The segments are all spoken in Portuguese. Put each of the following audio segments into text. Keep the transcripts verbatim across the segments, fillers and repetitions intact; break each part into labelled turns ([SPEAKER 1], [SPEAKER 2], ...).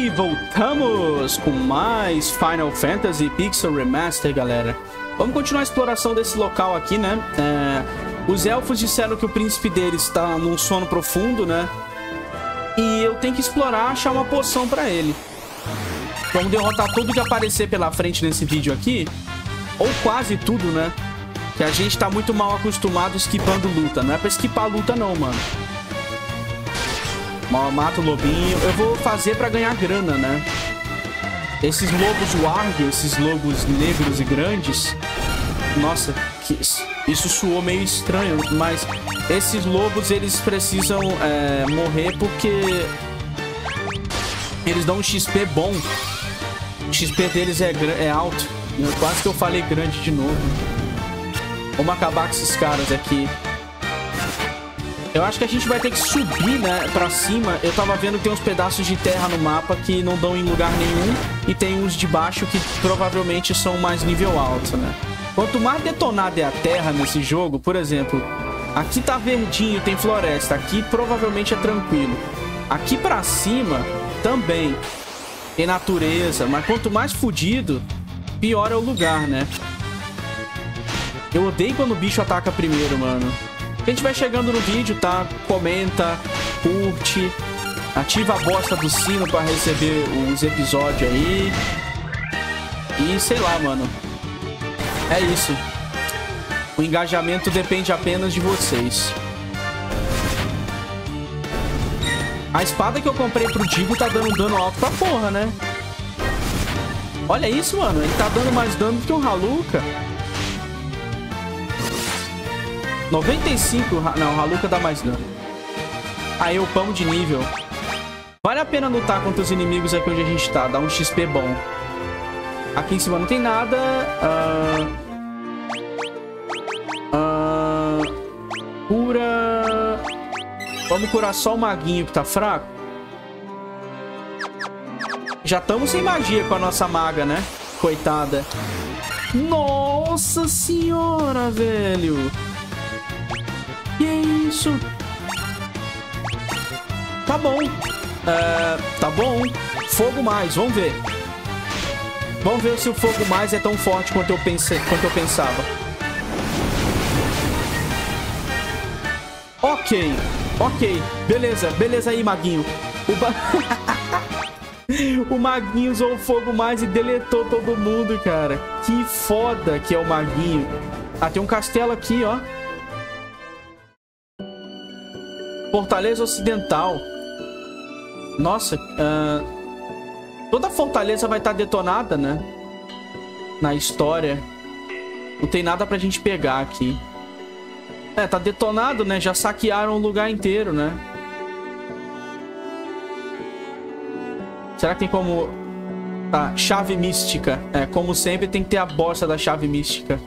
[SPEAKER 1] E voltamos com mais Final Fantasy Pixel Remaster, galera. Vamos continuar a exploração desse local aqui, né? É, os elfos disseram que o príncipe deles está num sono profundo, né? E eu tenho que explorar, achar uma poção pra ele. Vamos derrotar tudo que aparecer pela frente nesse vídeo aqui. Ou quase tudo, né? Que a gente tá muito mal acostumado esquipando luta. Não é pra esquipar luta não, mano. Mata o lobinho. Eu vou fazer pra ganhar grana, né? Esses lobos warg, esses lobos negros e grandes. Nossa, que... isso soou meio estranho. Mas esses lobos, eles precisam é, morrer porque eles dão um X P bom. O X P deles é, é alto. Quase que eu falei grande de novo. Vamos acabar com esses caras aqui. Eu acho que a gente vai ter que subir, né, pra cima. Eu tava vendo que tem uns pedaços de terra no mapa que não dão em lugar nenhum. E tem uns de baixo que provavelmente são mais nível alto, né? Quanto mais detonada é a terra nesse jogo, por exemplo, aqui tá verdinho, tem floresta. Aqui provavelmente é tranquilo. Aqui pra cima também tem natureza. Mas quanto mais fudido, pior é o lugar, né? Eu odeio quando o bicho ataca primeiro, mano. A gente vai chegando no vídeo, tá? Comenta, curte, ativa a bosta do sino pra receber os episódios aí. E sei lá, mano. É isso. O engajamento depende apenas de vocês. A espada que eu comprei pro Digo tá dando dano alto pra porra, né? Olha isso, mano. Ele tá dando mais dano do que um Haluka. noventa e cinco... Não, Haluka dá mais dano. Aí, upamos de nível. Vale a pena lutar contra os inimigos aqui onde a gente tá. Dá um X P bom. Aqui em cima não tem nada. Uh... Uh... Cura... Vamos curar só o maguinho que tá fraco. Já estamos sem magia com a nossa maga, né? Coitada. Nossa senhora, velho. Que isso? Tá bom. É, tá bom. Fogo mais, vamos ver. Vamos ver se o fogo mais é tão forte quanto eu pensei, quanto eu pensava. Ok, ok. Beleza, beleza aí, maguinho. O, ba... o maguinho usou o fogo mais e deletou todo mundo, cara. Que foda que é o maguinho. Ah, tem um castelo aqui, ó. Fortaleza Ocidental. Nossa, uh, toda fortaleza vai estar detonada, né? Na história. Não tem nada pra gente pegar aqui. É, tá detonado, né? Já saquearam o lugar inteiro, né? Será que tem como... Tá, chave mística. É, como sempre, tem que ter a bosta da chave mística.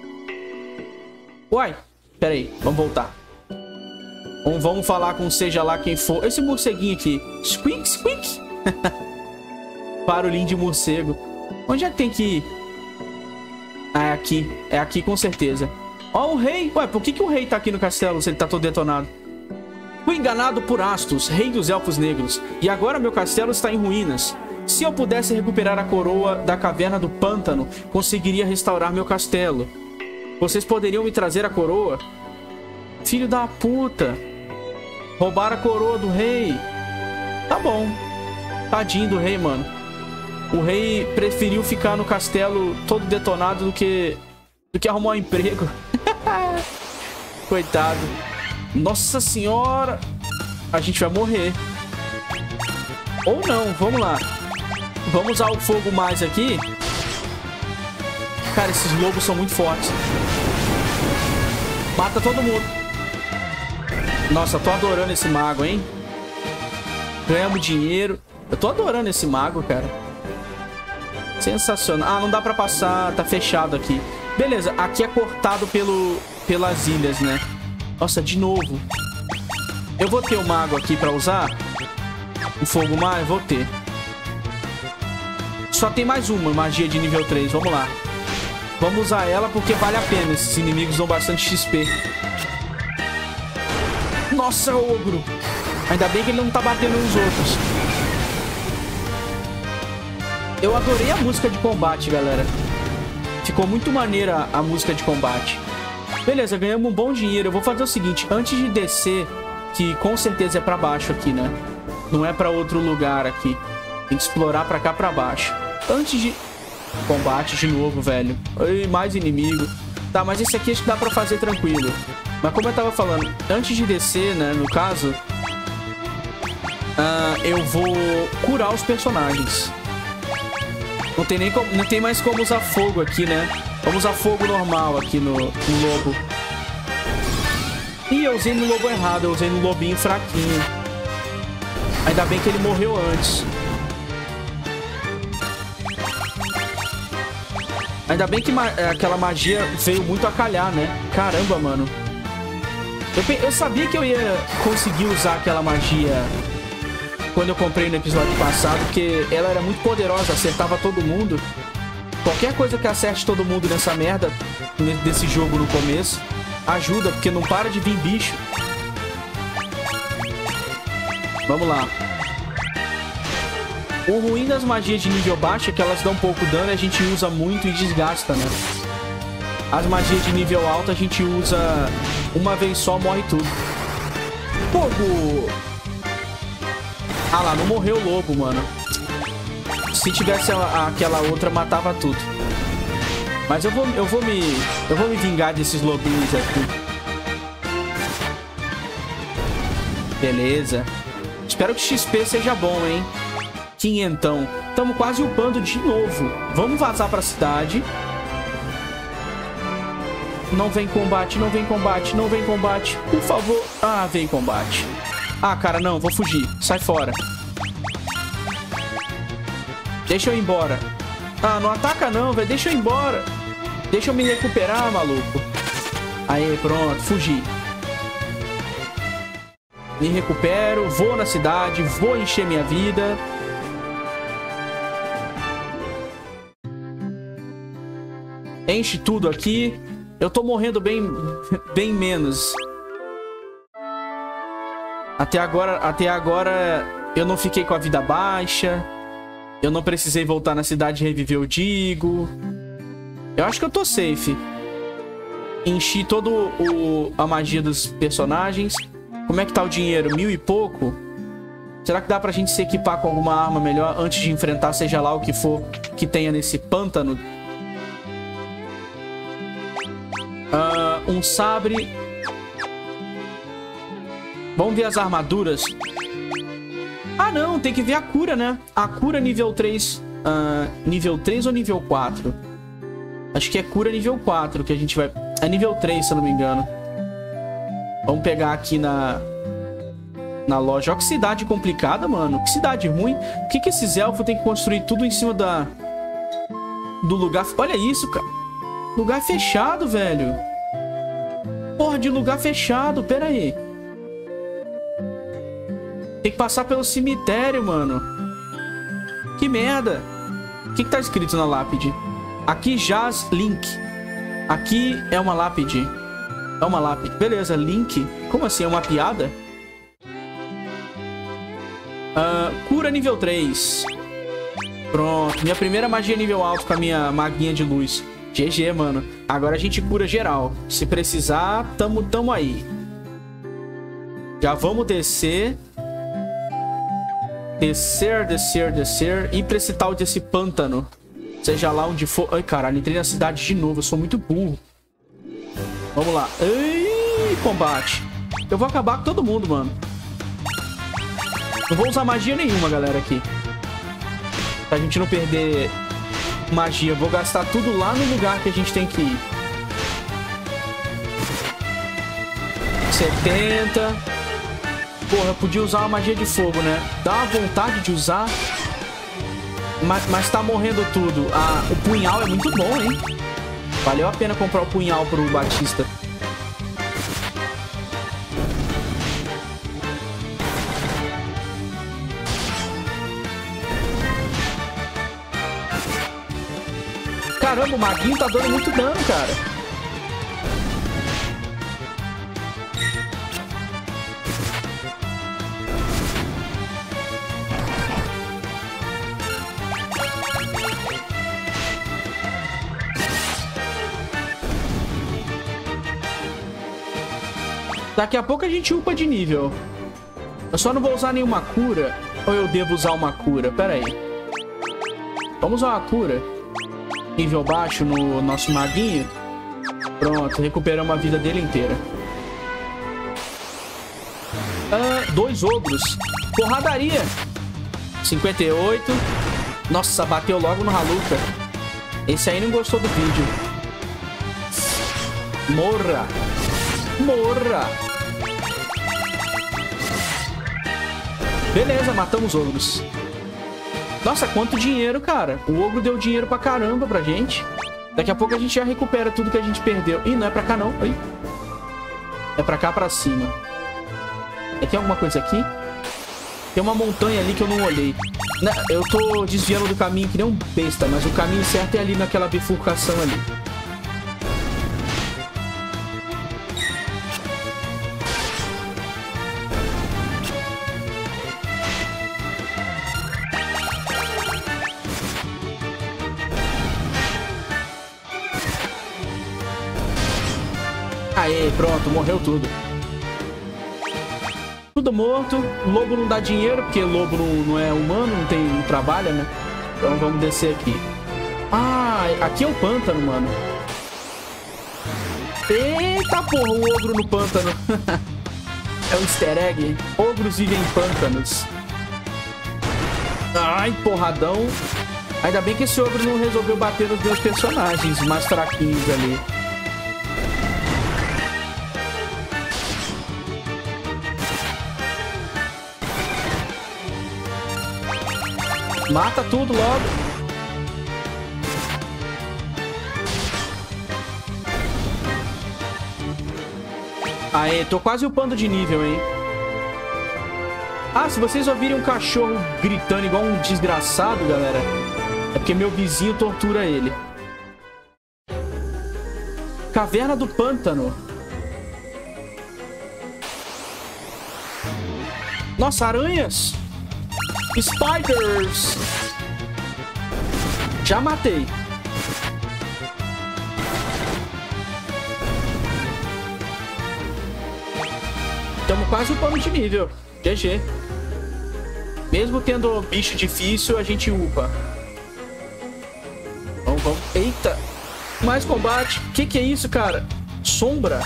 [SPEAKER 1] Uai, pera aí, vamos voltar. Vamos, vamos falar com seja lá quem for. Esse morceguinho aqui. Squeak, squeak. Barulhinho de morcego. Onde é que tem que ir? Ah, é aqui. É aqui com certeza. Ó, o rei. Ué, por que, que o rei tá aqui no castelo se ele tá todo detonado? Fui enganado por Astos, rei dos elfos negros. E agora meu castelo está em ruínas. Se eu pudesse recuperar a coroa da caverna do pântano, conseguiria restaurar meu castelo. Vocês poderiam me trazer a coroa? Filho da puta. Roubaram a coroa do rei. Tá bom. Tadinho do rei, mano. O rei preferiu ficar no castelo todo detonado do que... Do que arrumar um emprego. Coitado. Nossa senhora. A gente vai morrer. Ou não, vamos lá. Vamos usar o fogo mais aqui. Cara, esses lobos são muito fortes. Mata todo mundo. Nossa, eu tô adorando esse mago, hein? Ganhamos dinheiro. Eu tô adorando esse mago, cara. Sensacional. Ah, não dá pra passar. Tá fechado aqui. Beleza, aqui é cortado pelo, pelas ilhas, né? Nossa, de novo. Eu vou ter o mago aqui pra usar. O fogo mais, vou ter. Só tem mais uma magia de nível três. Vamos lá. Vamos usar ela porque vale a pena. Esses inimigos dão bastante X P. Nossa, ogro. Ainda bem que ele não tá batendo nos outros. Eu adorei a música de combate, galera. Ficou muito maneira a música de combate. Beleza, ganhamos um bom dinheiro. Eu vou fazer o seguinte, antes de descer, que com certeza é pra baixo aqui, né? Não é pra outro lugar aqui. Tem que explorar pra cá, pra baixo. Antes de... Combate de novo, velho. Ai, mais inimigo. Tá, mas esse aqui acho que dá pra fazer tranquilo. Mas como eu tava falando, antes de descer, né, no caso... Uh, eu vou curar os personagens. Não tem, nem como, não tem mais como usar fogo aqui, né? Vamos usar fogo normal aqui no, no lobo. Ih, eu usei no lobo errado. Eu usei no lobinho fraquinho. Ainda bem que ele morreu antes. Ainda bem que ma aquela magia veio muito a calhar, né? Caramba, mano. Eu, eu sabia que eu ia conseguir usar aquela magia quando eu comprei no episódio passado, porque ela era muito poderosa, acertava todo mundo. Qualquer coisa que acerte todo mundo nessa merda, desse jogo no começo, ajuda, porque não para de vir bicho. Vamos lá. O ruim das magias de nível baixo é que elas dão pouco dano e a gente usa muito e desgasta, né? As magias de nível alto a gente usa uma vez só, morre tudo. Fogo! Ah lá, não morreu o lobo, mano. Se tivesse a, aquela outra, matava tudo. Mas eu vou, eu vou me... Eu vou me vingar desses lobinhos aqui. Beleza. Espero que o X P seja bom, hein? Quinhentão. Tamo quase upando de novo. Vamos vazar pra cidade. Não vem combate, não vem combate, não vem combate. Por favor. Ah, vem combate. Ah, cara, não. Vou fugir. Sai fora. Deixa eu ir embora. Ah, não ataca não, velho. Deixa eu ir embora. Deixa eu me recuperar, maluco. Aí, pronto. Fugi. Me recupero. Vou na cidade. Vou encher minha vida. Enche tudo aqui. Eu tô morrendo bem, bem menos. Até agora, até agora eu não fiquei com a vida baixa. Eu não precisei voltar na cidade e reviver o Digo. Eu acho que eu tô safe. Enchi todo o, a magia dos personagens. Como é que tá o dinheiro? Mil e pouco? Será que dá pra gente se equipar com alguma arma melhor antes de enfrentar seja lá o que for que tenha nesse pântano? Uh, um sabre. Vamos ver as armaduras. Ah, não. Tem que ver a cura, né? A cura nível três. Uh, nível três ou nível quatro? Acho que é cura nível quatro que a gente vai... É nível três, se eu não me engano. Vamos pegar aqui na... Na loja. Olha que cidade complicada, mano. Que cidade ruim. Por que que esses elfos têm que construir tudo em cima da... Do lugar... Olha isso, cara. Lugar fechado, velho. Porra de lugar fechado. Pera aí. Tem que passar pelo cemitério, mano. Que merda. O que que tá escrito na lápide? Aqui jaz Link. Aqui é uma lápide. É uma lápide. Beleza, Link. Como assim? É uma piada? Uh, cura nível três. Pronto. Minha primeira magia nível alto com a minha maguinha de luz. G G, mano. Agora a gente cura geral. Se precisar, tamo, tamo aí. Já vamos descer. Descer, descer, descer. E pra esse tal desse pântano. Seja lá onde for. Ai, caralho. Entrei na cidade de novo. Eu sou muito burro. Vamos lá. Ai, combate. Eu vou acabar com todo mundo, mano. Não vou usar magia nenhuma, galera, aqui. Pra gente não perder... magia, vou gastar tudo lá no lugar que a gente tem que ir. setenta. Porra, eu podia usar uma magia de fogo, né? Dá uma vontade de usar. Mas, mas tá morrendo tudo. Ah, o punhal é muito bom, hein? Valeu a pena comprar o punhal pro Batista. Caramba, o maguinho tá dando muito dano, cara. Daqui a pouco a gente upa de nível. Eu só não vou usar nenhuma cura. Ou eu devo usar uma cura? Pera aí. Vamos usar uma cura. Nível baixo no nosso maguinho. Pronto, recuperamos a vida dele inteira. Ah, dois ogros. Porradaria. cinquenta e oito. Nossa, bateu logo no Haluka. Esse aí não gostou do vídeo. Morra. Morra. Beleza, matamos ogros. Nossa, quanto dinheiro, cara. O ogro deu dinheiro pra caramba pra gente. Daqui a pouco a gente já recupera tudo que a gente perdeu. Ih, não é pra cá, não. Ai. É pra cá, pra cima. E tem alguma coisa aqui? Tem uma montanha ali que eu não olhei. Eu tô desviando do caminho que nem um besta, mas o caminho certo é ali naquela bifurcação ali. Aê, pronto, morreu tudo. Tudo morto. Lobo não dá dinheiro, porque lobo não, não é humano, não tem, não trabalha, né? Então vamos descer aqui. Ah, aqui é o pântano, mano. Eita porra, o ogro no pântano. É um easter egg. Ogros vivem em pântanos. Ai, porradão. Ainda bem que esse ogro não resolveu bater nos meus personagens mais fraquinhos ali. Mata tudo logo. Aê, tô quase upando de nível, hein? Ah, se vocês ouvirem um cachorro gritando igual um desgraçado, galera, é porque meu vizinho tortura ele. Caverna do Pântano. Nossa, aranhas! Spiders! Já matei. Estamos quase upando de nível. G G. Mesmo tendo bicho difícil, a gente upa. Vamos, vamos. Eita! Mais combate. Que que é isso, cara? Sombra.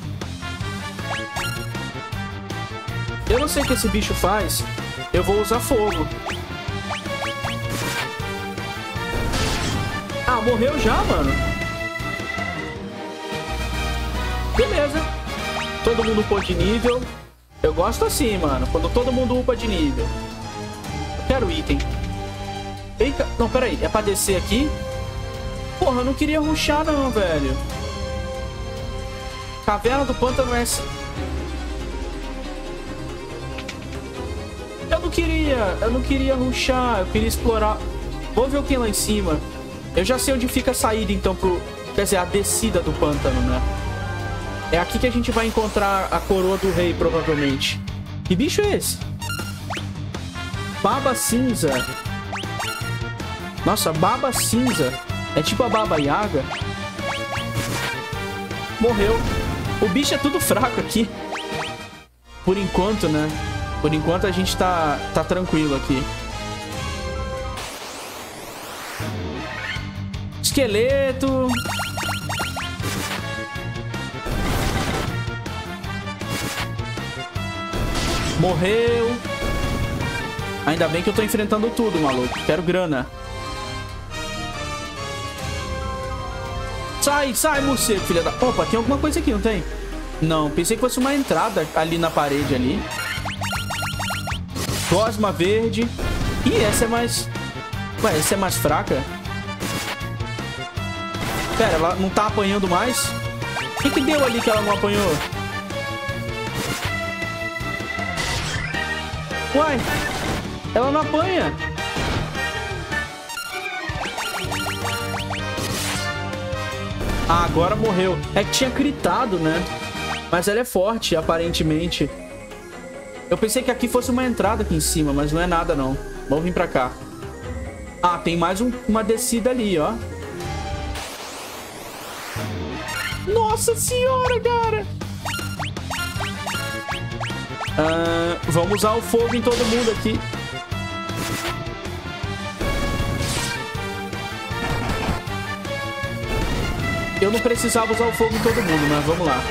[SPEAKER 1] Eu não sei o que esse bicho faz. Eu vou usar fogo. Ah, morreu já, mano. Beleza. Todo mundo upou de nível. Eu gosto assim, mano. Quando todo mundo upa de nível. Eu quero item. Eita. Não, peraí. É pra descer aqui? Porra, eu não queria rushar não, velho. Caverna do Pântano S. Eu não queria, eu não queria rushar, eu queria explorar. Vou ver o que tem lá em cima. Eu já sei onde fica a saída, então, pro... Quer dizer, a descida do pântano, né? É aqui que a gente vai encontrar a coroa do rei, provavelmente. Que bicho é esse? Baba cinza. Nossa, baba cinza. É tipo a Baba Yaga. Morreu. O bicho é tudo fraco aqui. Por enquanto, né? Por enquanto a gente tá, tá tranquilo aqui. Esqueleto. Morreu. Ainda bem que eu tô enfrentando tudo, maluco. Quero grana. Sai, sai, morcego, filha da... Opa, tem alguma coisa aqui, não tem? Não, pensei que fosse uma entrada ali na parede ali. Gosma verde. Ih, essa é mais... Ué, essa é mais fraca? Pera, ela não tá apanhando mais? O que que deu ali que ela não apanhou? Uai, ela não apanha. Ah, agora morreu. É que tinha gritado, né? Mas ela é forte, aparentemente. Eu pensei que aqui fosse uma entrada aqui em cima, mas não é nada, não. Vamos vir pra cá. Ah, tem mais um, uma descida ali, ó. Nossa senhora, cara! Uh, vamos usar o fogo em todo mundo aqui. Eu não precisava usar o fogo em todo mundo, mas vamos lá.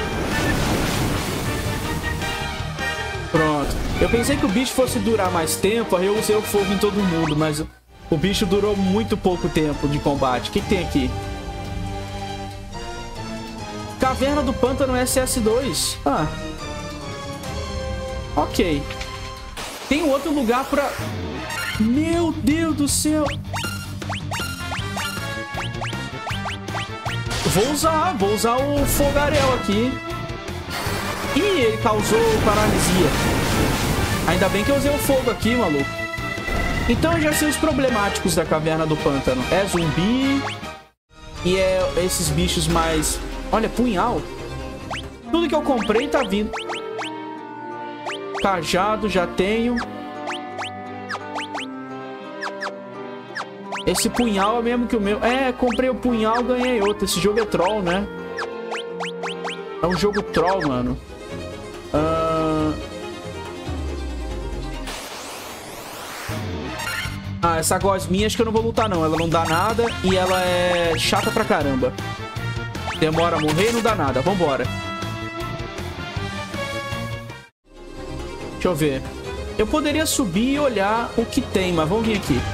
[SPEAKER 1] Pronto. Eu pensei que o bicho fosse durar mais tempo, aí eu usei o fogo em todo mundo, mas o bicho durou muito pouco tempo de combate. O que, que tem aqui? Caverna do Pântano S S dois. Ah. Ok. Tem um outro lugar pra... Meu Deus do céu. Vou usar, vou usar o fogaréu aqui. Ih, ele causou paralisia. Ainda bem que eu usei o fogo aqui, maluco. Então eu já sei os problemáticos da Caverna do Pântano. É zumbi. E é esses bichos mais... Olha, punhal. Tudo que eu comprei tá vindo. Cajado, já tenho. Esse punhal é mesmo que o meu. É, comprei o punhal, ganhei outro. Esse jogo é troll, né? É um jogo troll, mano. Uh... Ah, essa gosminha acho que eu não vou lutar, não. Ela não dá nada e ela é chata pra caramba. Demora a morrer e não dá nada. Vambora. Deixa eu ver. Eu poderia subir e olhar o que tem, mas vamos vir aqui.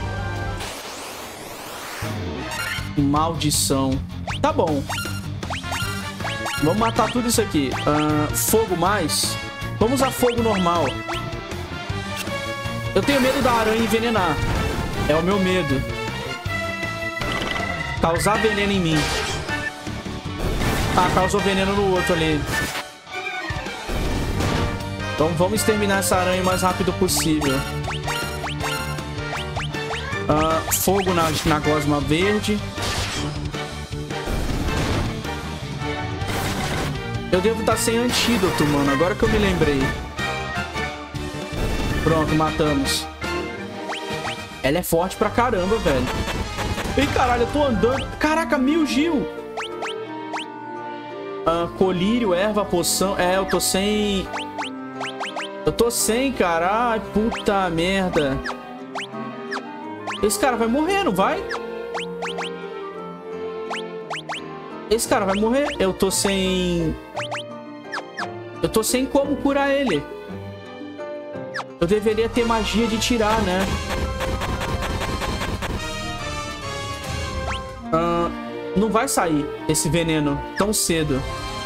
[SPEAKER 1] Maldição. Tá bom. Vamos matar tudo isso aqui. Uh, fogo mais. Vamos usar fogo normal. Eu tenho medo da aranha envenenar. É o meu medo. Causar veneno em mim. Ah, causou veneno no outro ali. Então vamos exterminar essa aranha o mais rápido possível. Uh, fogo na, na gosma verde. Eu devo estar sem antídoto, mano. Agora que eu me lembrei. Pronto, matamos. Ela é forte pra caramba, velho. Ih, caralho, eu tô andando. Caraca, mil Gil. Ah, colírio, erva, poção. É, eu tô sem... Eu tô sem, cara. Ai, puta merda. Esse cara vai morrer, não vai? Esse cara vai morrer. Eu tô sem... Eu tô sem como curar ele. Eu deveria ter magia de tirar, né? Uh, não vai sair esse veneno tão cedo.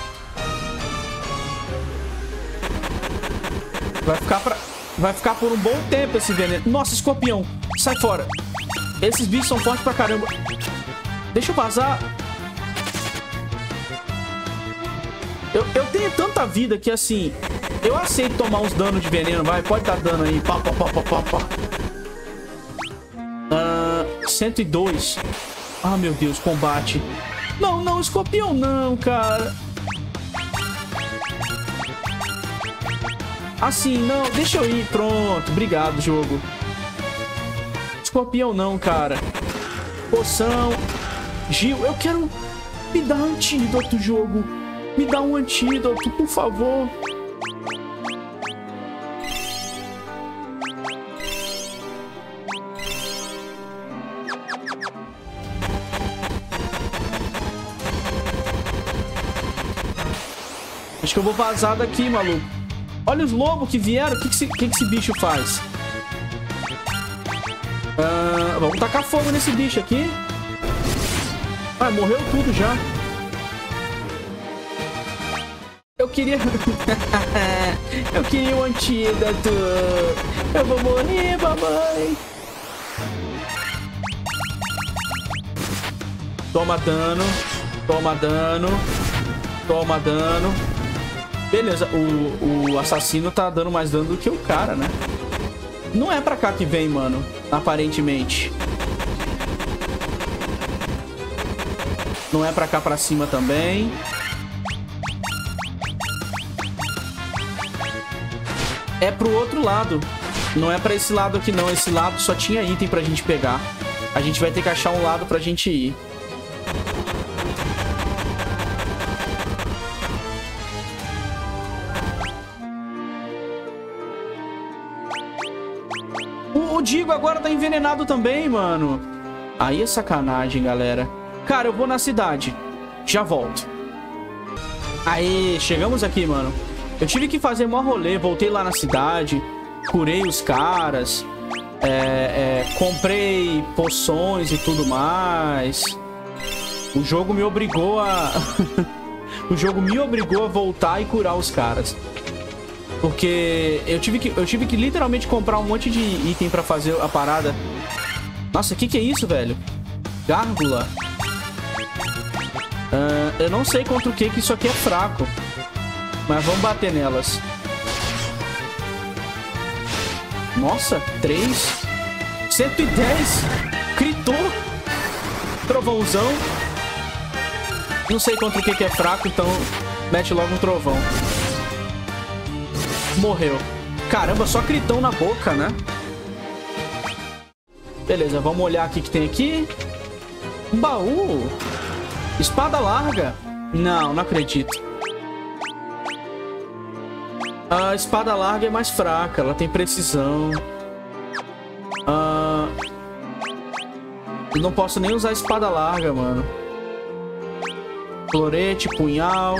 [SPEAKER 1] Vai ficar pra... Vai ficar por um bom tempo esse veneno. Nossa, escorpião. Sai fora. Esses bichos são fortes pra caramba. Deixa eu vazar. Eu, eu tenho tanta vida que, assim... Eu aceito tomar uns danos de veneno, vai. Pode dar dano aí. Pá, pá, pá, pá, pá, pá. Uh, cento e dois. Ah, meu Deus, combate. Não, não, escorpião não, cara. Assim, não. Deixa eu ir. Pronto. Obrigado, jogo. Escorpião não, cara. Poção. Gil, eu quero... Me dá um antídoto, jogo. Me dá um antídoto, por favor. Acho que eu vou vazar daqui, maluco. Olha os lobos que vieram. O que que esse, que que esse bicho faz? Uh, vamos tacar fogo nesse bicho aqui. Ah, morreu tudo já. Eu queria... Eu queria um antídoto. Eu vou morrer, mamãe. Toma dano. Toma dano. Toma dano. Beleza, o, o assassino tá dando mais dano do que o cara, né? Não é pra cá que vem, mano. Aparentemente. Não é pra cá pra cima também. É pro outro lado. Não é pra esse lado aqui, não. Esse lado só tinha item pra gente pegar. A gente vai ter que achar um lado pra gente ir. digo, agora tá envenenado também, mano. Aí é sacanagem, galera. Cara, eu vou na cidade. Já volto. Aí, chegamos aqui, mano. Eu tive que fazer mó rolê. Voltei lá na cidade. Curei os caras. É, é, comprei poções e tudo mais. O jogo me obrigou a... o jogo me obrigou a voltar e curar os caras. Porque eu tive que, eu tive que literalmente comprar um monte de item pra fazer a parada. Nossa, o que que é isso, velho? Gárgula. Uh, eu não sei contra o que que isso aqui é fraco. Mas vamos bater nelas. Nossa, três. cento e dez. Critou. Trovãozão. Não sei contra o que que é fraco, então mete logo um trovão. Morreu. Caramba, só critão na boca, né? Beleza, vamos olhar aqui o que tem aqui. Um baú. Espada larga. Não, não acredito. A espada larga é mais fraca. Ela tem precisão. Ah, eu não posso nem usar a espada larga, mano. Florete, punhal.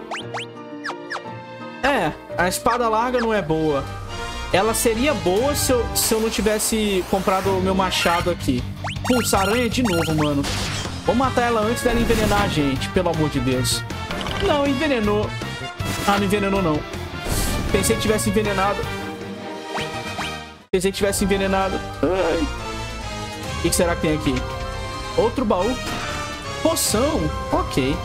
[SPEAKER 1] É, a espada larga não é boa. Ela seria boa se eu, se eu não tivesse comprado o meu machado aqui. Putz, aranha de novo, mano. Vou matar ela antes dela envenenar a gente, pelo amor de Deus. Não, envenenou. Ah, não envenenou, não. Pensei que tivesse envenenado. Pensei que tivesse envenenado. Ai. O que, que será que tem aqui? Outro baú. Poção. Ok.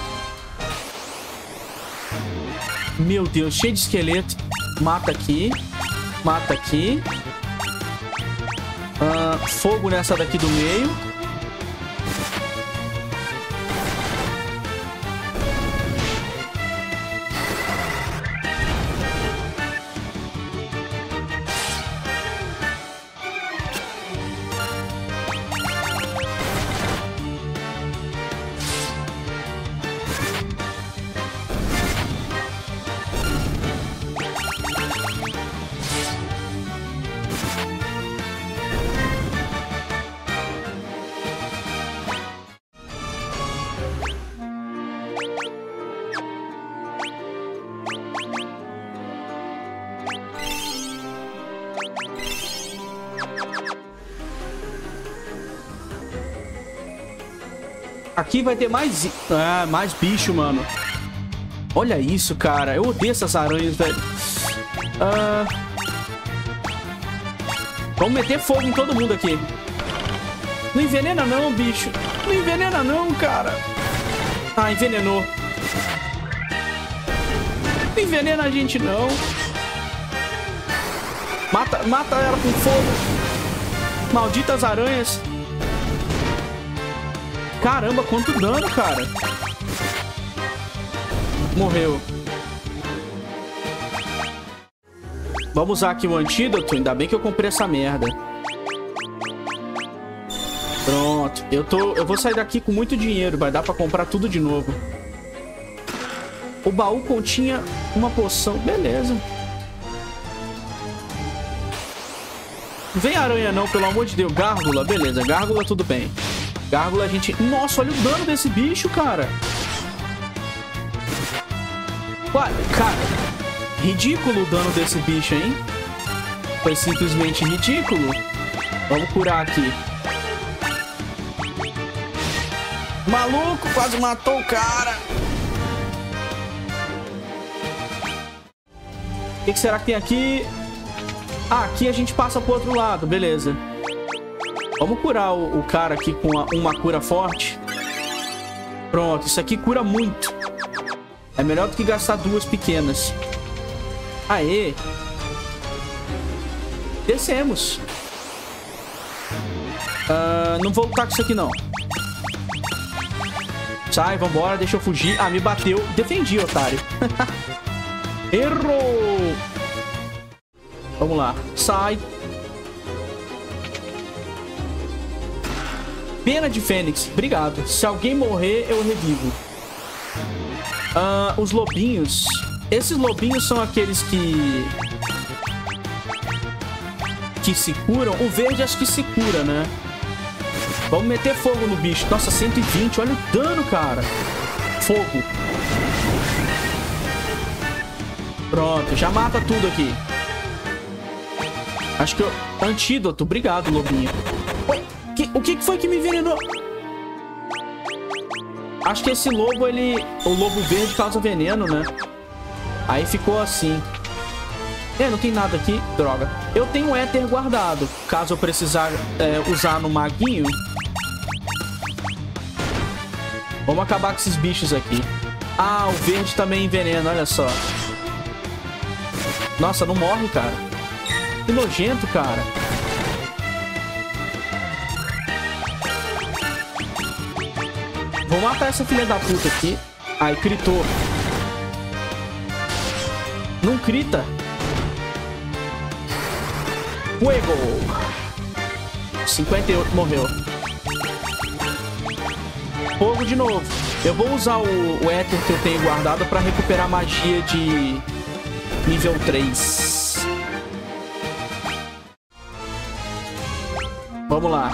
[SPEAKER 1] Meu Deus, cheio de esqueleto. Mata aqui. Mata aqui. Ah, fogo nessa daqui do meio. Aqui vai ter mais... Ah, mais bicho, mano. Olha isso, cara. Eu odeio essas aranhas, velho. Ah... Vamos meter fogo em todo mundo aqui. Não envenena não, bicho. Não envenena não, cara. Ah, envenenou. Não envenena a gente, não. Mata, mata ela com fogo. Malditas aranhas. Caramba, quanto dano, cara. Morreu. Vamos usar aqui o antídoto. Ainda bem que eu comprei essa merda. Pronto. Eu, tô, eu vou sair daqui com muito dinheiro. Vai dar pra comprar tudo de novo. O baú continha uma poção. Beleza. Não vem aranha não, pelo amor de Deus. Gárgula, beleza. Gárgula, tudo bem. Gárgula, a gente... Nossa, olha o dano desse bicho, cara. Ué, cara, ridículo o dano desse bicho, hein? Foi simplesmente ridículo. Vamos curar aqui. Maluco, quase matou o cara. O que, que será que tem aqui? Ah, aqui a gente passa pro outro lado, beleza. Vamos curar o, o cara aqui com a, uma cura forte. Pronto, isso aqui cura muito. É melhor do que gastar duas pequenas. Aê. Descemos. Uh, não vou lutar com isso aqui, não. Sai, vambora, deixa eu fugir. Ah, me bateu. Defendi, otário. Errou. Vamos lá. Sai. Pena de Fênix. Obrigado. Se alguém morrer, eu revivo. Uh, os lobinhos. Esses lobinhos são aqueles que... que se curam. O verde acho que se cura, né? Vamos meter fogo no bicho. Nossa, cento e vinte. Olha o dano, cara. Fogo. Pronto, já mata tudo aqui. Acho que eu... Antídoto. Obrigado, lobinho. Ué, que... o que foi que me envenenou? Acho que esse lobo, ele... O lobo verde causa veneno, né? Aí ficou assim. É, não tem nada aqui. Droga. Eu tenho um éter guardado. Caso eu precisar é, usar no maguinho. Vamos acabar com esses bichos aqui. Ah, o verde também envenena, olha só. Nossa, não morre, cara. Que nojento, cara. Vou matar essa filha da puta aqui. Ai, critou. Não crita. Fuego. cinquenta e oito, morreu. Fogo de novo. Eu vou usar o, o éter que eu tenho guardado pra recuperar magia de nível três. Vamos lá.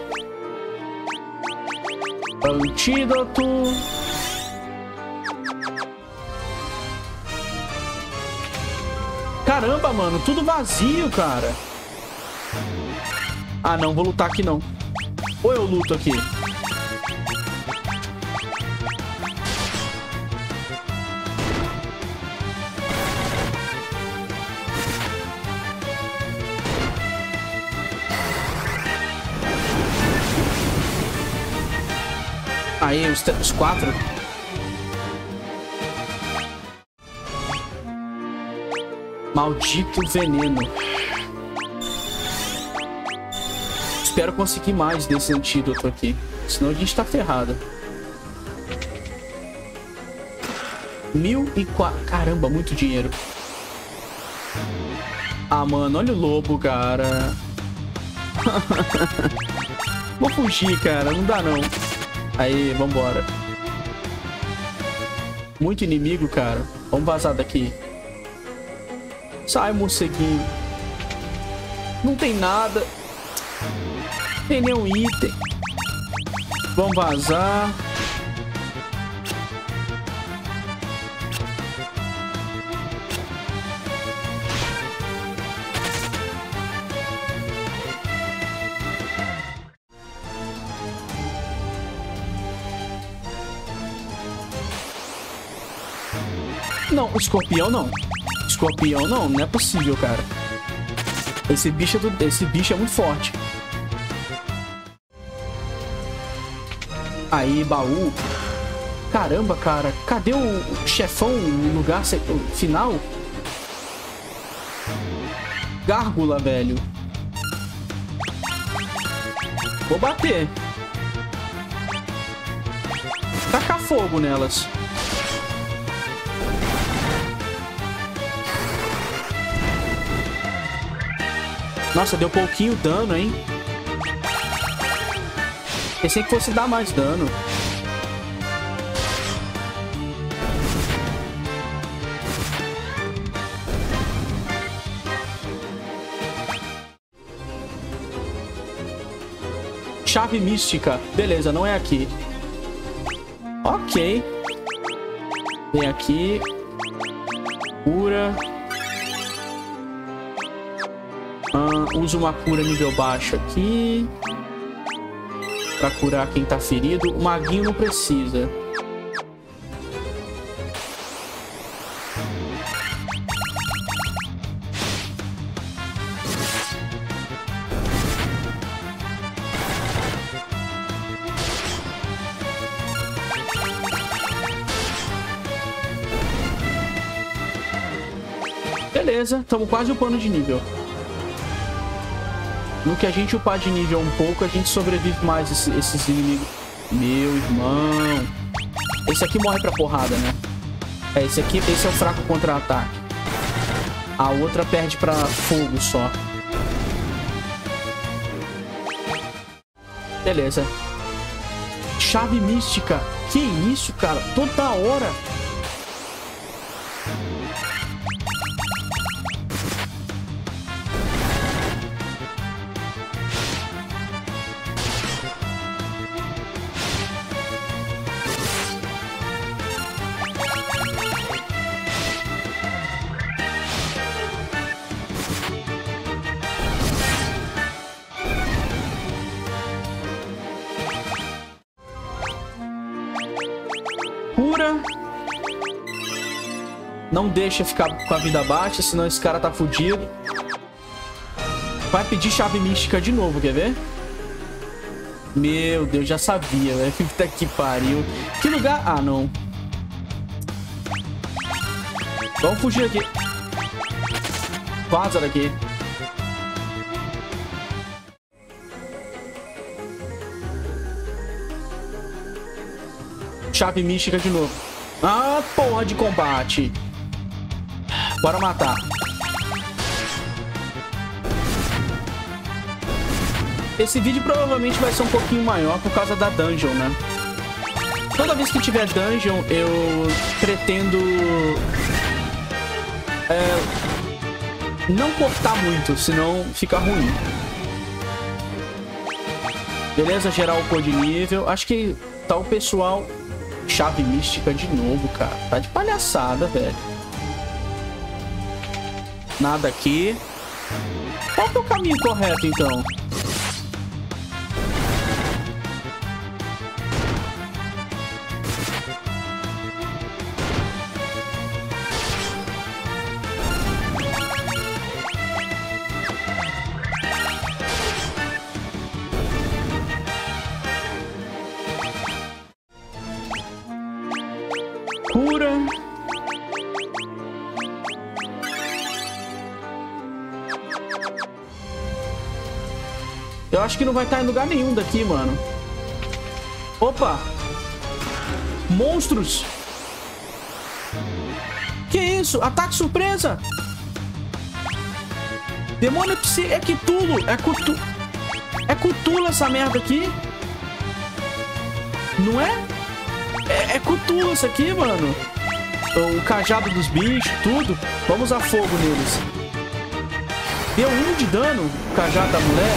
[SPEAKER 1] Antídoto. Caramba, mano. Tudo vazio, cara. Ah, não. Vou lutar aqui, não. Ou eu luto aqui? Aí, os, os quatro. Maldito veneno. Espero conseguir mais desse antídoto aqui. Senão a gente tá ferrado. Mil e quatro. Caramba, muito dinheiro. Ah, mano, olha o lobo, cara. Vou fugir, cara. Não dá, não. Aí, vambora. Muito inimigo, cara. Vamos vazar daqui. Sai, morceguinho. Não tem nada. Não tem nenhum item. Vamos vazar. Não, escorpião não. Escorpião não, não é possível, cara. Esse bicho é, do... Esse bicho é muito forte. Aí, baú. Caramba, cara. Cadê o chefão no lugar final? Gárgula, velho. Vou bater. Tacar fogo nelas. Nossa, deu pouquinho dano, hein? Pensei que fosse dar mais dano. Chave mística. Beleza, não é aqui. Ok. Vem aqui. Cura. Ah, usa uma cura nível baixo aqui. Pra curar quem tá ferido. O maguinho não precisa. Beleza, estamos quase upando de nível. No que a gente upar de nível um pouco, a gente sobrevive mais esse, esses inimigos. Meu irmão. Esse aqui morre pra porrada, né? É, esse aqui, esse é o fraco contra-ataque. A outra perde pra fogo só. Beleza. Chave mística. Que isso, cara? Toda hora. Cura. Não deixa ficar com a vida baixa, senão esse cara tá fudido. Vai pedir chave mística de novo, quer ver? Meu Deus, já sabia, velho. Puta que pariu. Que lugar? Ah, não. Vamos fugir aqui. Vaza daqui. Chave mística de novo. Ah, porra de combate. Bora matar. Esse vídeo provavelmente vai ser um pouquinho maior por causa da dungeon, né? Toda vez que tiver dungeon, eu pretendo... É, não cortar muito, senão fica ruim. Beleza, gerar o code nível. Acho que tá o pessoal... Chave mística de novo, cara. Tá de palhaçada, velho. Nada aqui. Qual que é o caminho correto, então? Cura. Eu acho que não vai estar em lugar nenhum daqui, mano. Opa! Monstros! Que isso? Ataque surpresa! Demônio psi... É Cthulhu! É Cthulhu! É Cthulhu essa merda aqui! Não é? É, é Cthulhu isso aqui, mano. O cajado dos bichos, tudo. Vamos usar fogo neles. Deu um de dano, o cajado da mulher.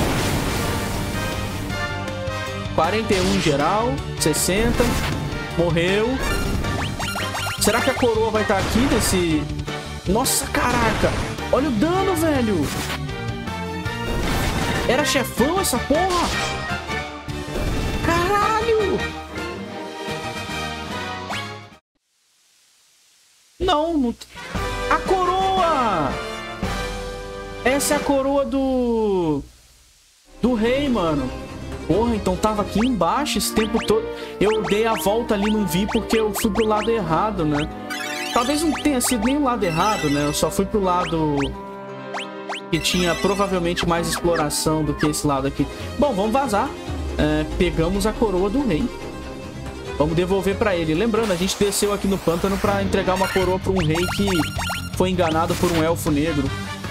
[SPEAKER 1] quarenta e um geral. sessenta. Morreu. Será que a coroa vai estar aqui nesse... Nossa, caraca. Olha o dano, velho. Era chefão essa porra? Caralho. Não, não... A coroa! Essa é a coroa do... Do rei, mano. Porra, então tava aqui embaixo esse tempo todo. Eu dei a volta ali, não vi porque eu fui pro lado errado, né? Talvez não tenha sido nem o lado errado, né? Eu só fui pro lado que tinha provavelmente mais exploração do que esse lado aqui. Bom, vamos vazar. É, pegamos a coroa do rei. Vamos devolver pra ele. Lembrando, a gente desceu aqui no pântano pra entregar uma coroa pra um rei que foi enganado por um elfo negro.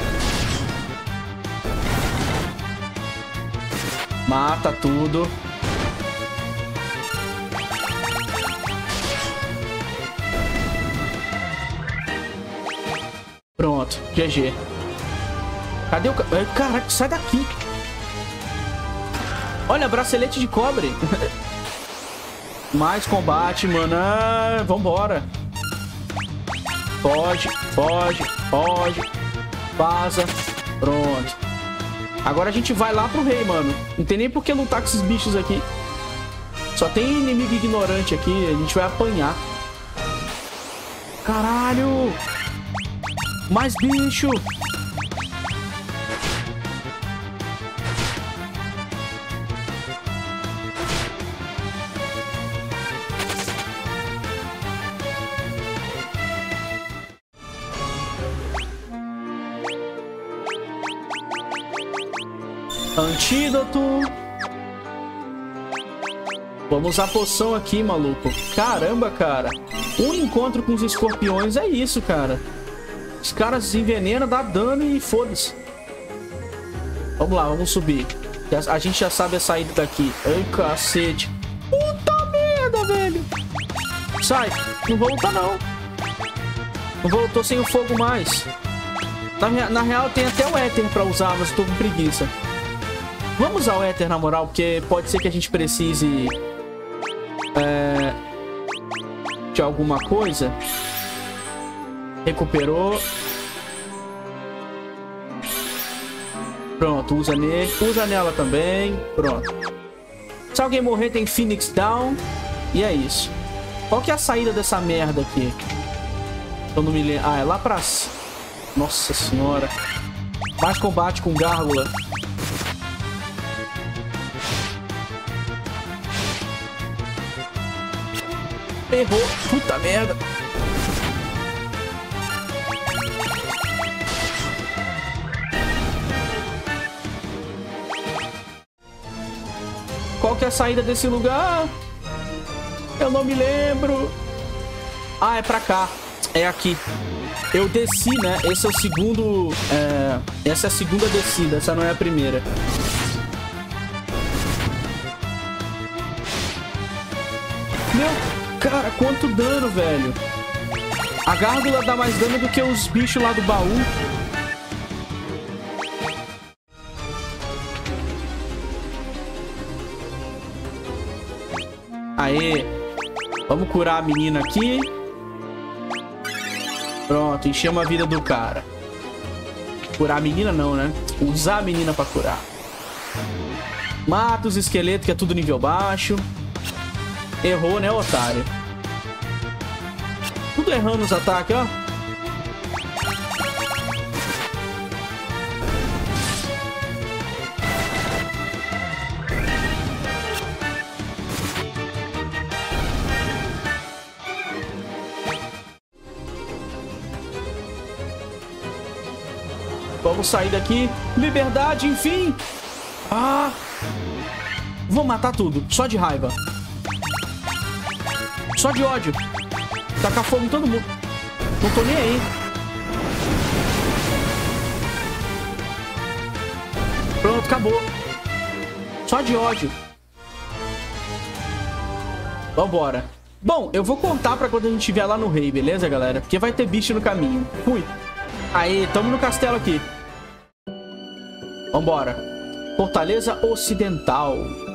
[SPEAKER 1] Mata tudo. Pronto, G G. Cadê o... Caraca, sai daqui. Olha, bracelete de cobre. Mais combate, mano. Ah, vambora. Foge, foge, foge. Vaza. Pronto. Agora a gente vai lá pro rei, mano. Não tem nem por que lutar com esses bichos aqui. Só tem inimigo ignorante aqui. A gente vai apanhar. Caralho. Mais bicho. Antídoto. Vamos usar poção aqui, maluco. Caramba, cara. Um encontro com os escorpiões é isso, cara. Os caras envenenam, dá dano e foda-se. Vamos lá, vamos subir. A gente já sabe a saída daqui. Ai, cacete. Puta merda, velho. Sai. Não vou lutar, não. Não vou, tô sem o fogo mais. Na, na real, tem até o éter pra usar, mas eu tô com preguiça. Vamos usar o éter, na moral, porque pode ser que a gente precise... É, de alguma coisa. Recuperou. Pronto, usa nele. Usa nela também. Pronto. Se alguém morrer, tem Phoenix Down. E é isso. Qual que é a saída dessa merda aqui? Eu não me lembro. Ah, é lá pra cima. Nossa senhora. Mais combate com gárgula. Errou. Puta merda. Qual que é a saída desse lugar? Eu não me lembro. Ah, é pra cá. É aqui. Eu desci, né? Esse é o segundo... É... Essa é a segunda descida. Essa não é a primeira. Meu... Cara, quanto dano, velho. A gárgula dá mais dano do que os bichos lá do baú. Aê. Vamos curar a menina aqui. Pronto, enchemos a vida do cara. Curar a menina não, né? Usar a menina pra curar. Mata os esqueletos, que é tudo nível baixo. Errou, né, otário? Tudo errando os ataques, ó. Vamos sair daqui. Liberdade, enfim. Ah! Vou matar tudo. Só de raiva. Só de ódio. Tacar fogo em todo mundo. Não tô nem aí. Pronto, acabou. Só de ódio. Vambora. Bom, eu vou contar pra quando a gente estiver lá no rei, beleza, galera? Porque vai ter bicho no caminho. Fui. Aí, tamo no castelo aqui. Vambora. Fortaleza Ocidental.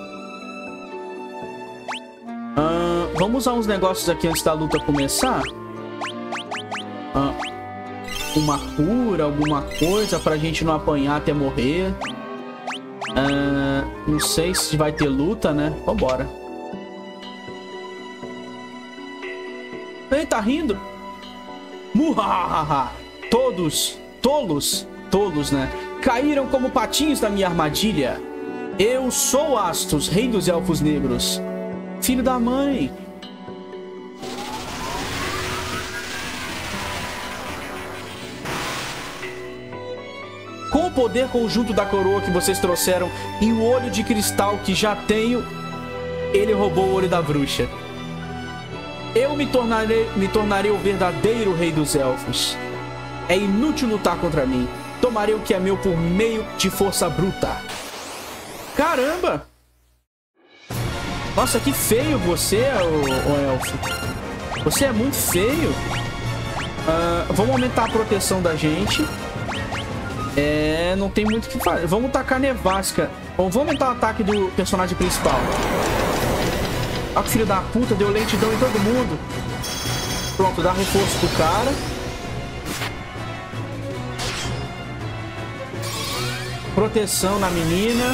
[SPEAKER 1] Uh, vamos usar uns negócios aqui antes da luta começar. Uh, uma cura, alguma coisa pra gente não apanhar até morrer. Uh, não sei se vai ter luta, né? Vambora. Ei, tá rindo? Muhahaha. Todos, tolos, tolos, né? Caíram como patinhos na minha armadilha. Eu sou Astos, rei dos elfos negros. Filho da mãe. Com o poder conjunto da coroa que vocês trouxeram e o olho de cristal que já tenho, ele roubou o olho da bruxa. Eu me tornarei, me tornarei o verdadeiro rei dos elfos. É inútil lutar contra mim. Tomarei o que é meu por meio de força bruta. Caramba! Nossa, que feio você, ô, ô elfo. Você é muito feio. Uh, vamos aumentar a proteção da gente. É, não tem muito o que fazer. Vamos tacar nevasca. Bom, vamos aumentar o ataque do personagem principal. Olha que filho da puta, deu lentidão em todo mundo. Pronto, dá reforço pro cara. Proteção na menina.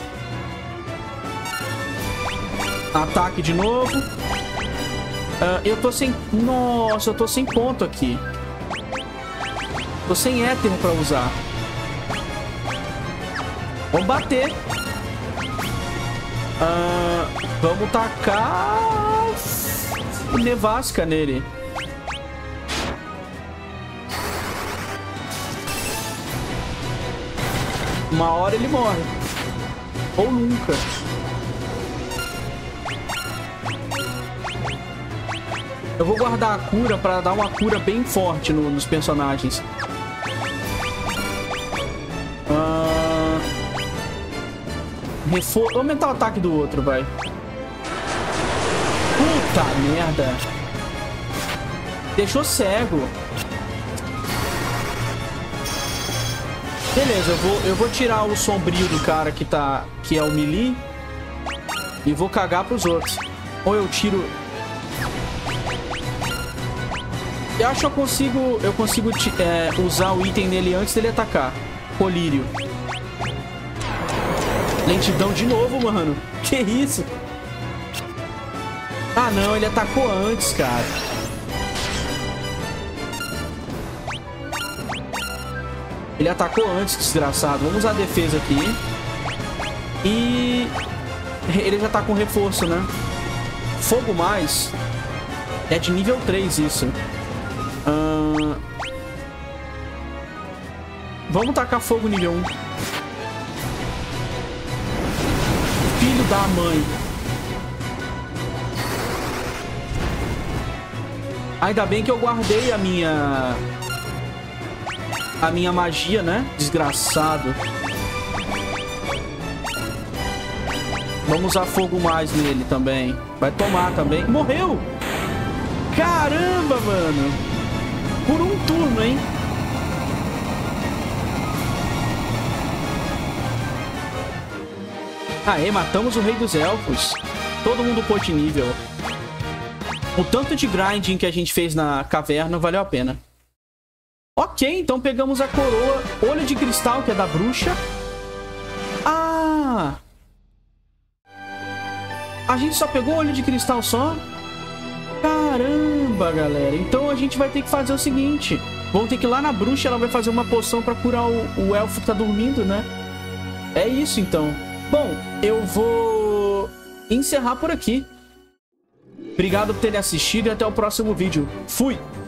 [SPEAKER 1] Ataque de novo. Uh, eu tô sem... Nossa, eu tô sem ponto aqui. Tô sem éter pra usar. Vamos bater. Uh, vamos tacar... nevasca nele. Uma hora ele morre. Ou nunca. Eu vou guardar a cura pra dar uma cura bem forte no, nos personagens. Uh... Refor... Vou aumentar o ataque do outro, vai. Puta merda. Deixou cego. Beleza, eu vou, eu vou tirar o sombrio do cara que tá... que é o melee. E vou cagar pros outros. Ou eu tiro... Eu acho que eu consigo... Eu consigo é, usar o item nele antes dele atacar. Colírio. Lentidão de novo, mano. Que isso? Ah, não. Ele atacou antes, cara. Ele atacou antes, desgraçado. Vamos usar a defesa aqui. E... ele já tá com reforço, né? Fogo mais. É de nível três isso. Uh... Vamos tacar fogo nível um. Filho da mãe. Ainda bem que eu guardei a minha... a minha magia, né? Desgraçado. Vamos usar fogo mais nele também. Vai tomar também. Morreu! Caramba, mano! Por um turno, hein? Aê, matamos o Rei dos Elfos. Todo mundo pôs de nível. O tanto de grinding que a gente fez na caverna valeu a pena. Ok, então pegamos a coroa Olho de Cristal, que é da bruxa. Ah! A gente só pegou o Olho de Cristal só? Caramba, galera. Então a gente vai ter que fazer o seguinte. Vamos ter que ir lá na bruxa, ela vai fazer uma poção pra curar o, o elfo que tá dormindo, né? É isso, então. Bom, eu vou encerrar por aqui. Obrigado por terem assistido e até o próximo vídeo. Fui!